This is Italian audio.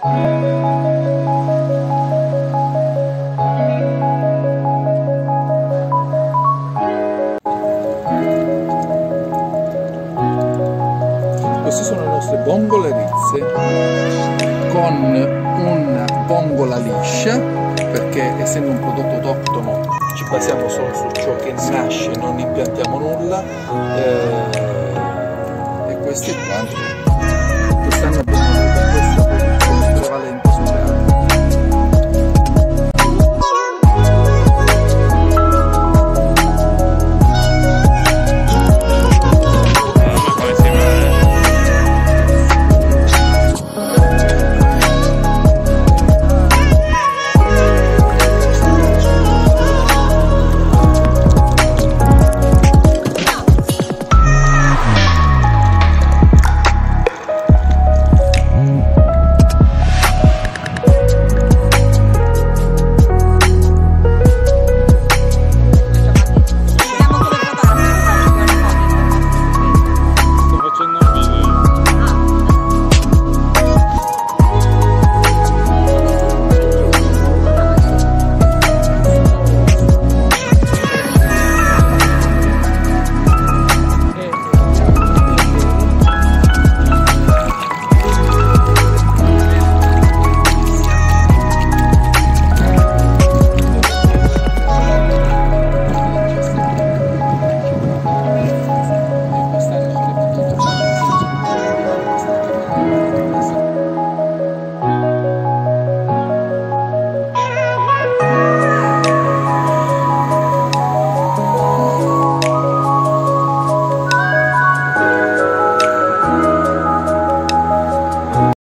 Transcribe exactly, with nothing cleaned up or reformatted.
Queste sono le nostre vongole rizze con una vongola liscia, perché essendo un prodotto autoctono ci basiamo solo su ciò che nasce, non impiantiamo nulla, eh, e questi qua